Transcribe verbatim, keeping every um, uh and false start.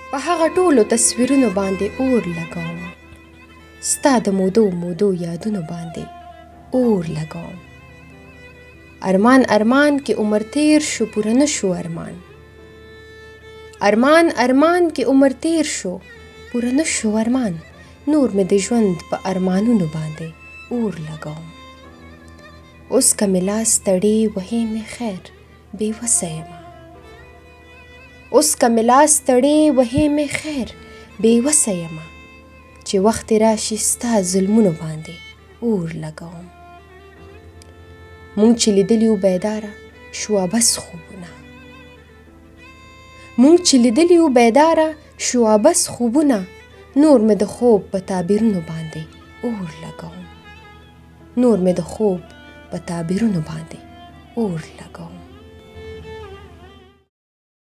په هغه ټولو تصویرونو باندې اور لګوم، ستا د مودو مودو یادونو باندې اور لګوم. ارمان ارمان کې عمر تیر شو پوره نه شو ارمان، ارمان ارمان کې عمر تیر شو پوره نه شو ارمان. نور مې د ژوند په ارمانونو باندې اور لګوم. اوس که مې لاس تړې وهې مې خیر بې وسه یمه، اوس که مې لاس تړې وهې مې خیر بې وسه یمه، چې وخت راشي ستا ظلمونو باندې اور لګوم. مونږ چې لیدلي وو بیداره شو بس خوبونه، مونږ چې لیدلي وو بیداره شو بس خوبونه. نور مې د خوب په تعبیرونو باندې اور لګوم، نور مې د خوب په تعبیرونو باندې اور لګوم.